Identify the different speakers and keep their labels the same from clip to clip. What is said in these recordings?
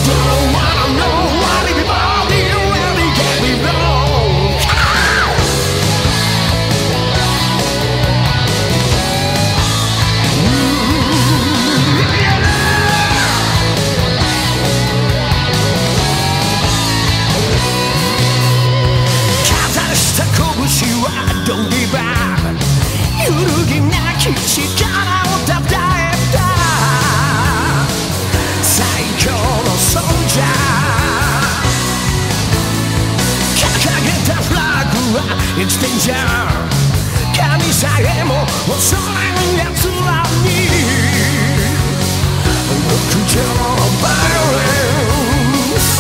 Speaker 1: Don't wanna know what everybody really get me wrong. Don't give up 揺るぎなき力をたたえた最強のソルジャー掲げたフラッグは生きてんじゃん神さえも恐れん奴らに極上のバイオレンス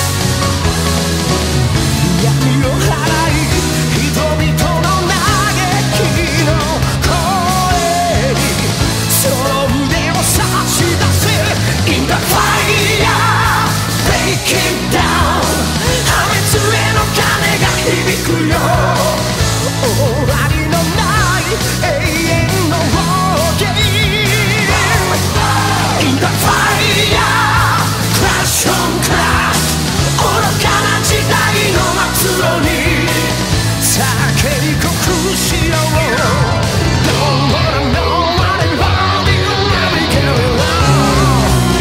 Speaker 1: 闇を払い人々のIn the fire, break it down 破滅への鐘が響くよ終わりのない永遠の冒険 In the fire, crash on crash 愚かな時代の末路に叫び告しよう Don't wanna know what everybody will get along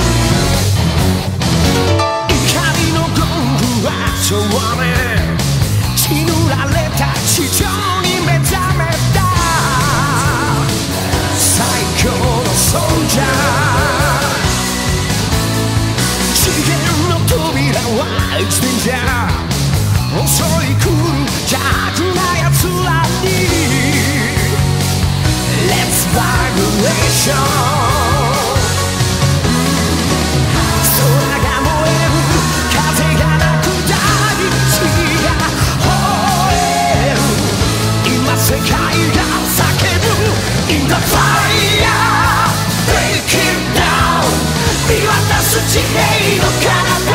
Speaker 1: そうね血塗られた地上に目覚めた最強のソルジャー次元の扉は生きてんじゃ襲い来る邪悪な奴らに Let's vibration世界が叫ぶ In the fire Break it down 見渡す地平の彼方